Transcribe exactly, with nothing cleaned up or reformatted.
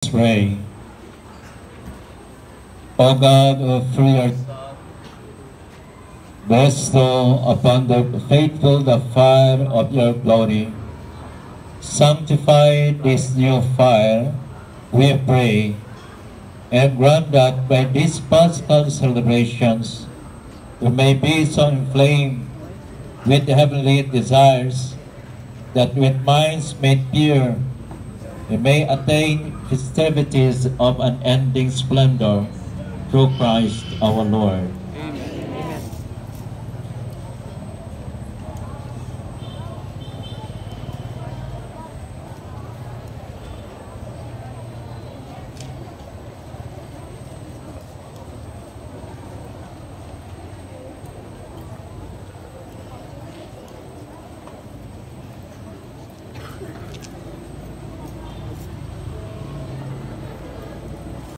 pray. O God, who through your Son bestow upon the faithful the fire of your glory, sanctify this new fire, we pray, and grant that by these Paschal celebrations we may be so inflamed with heavenly desires that with minds made pure we may attain festivities of unending splendor through Christ our Lord.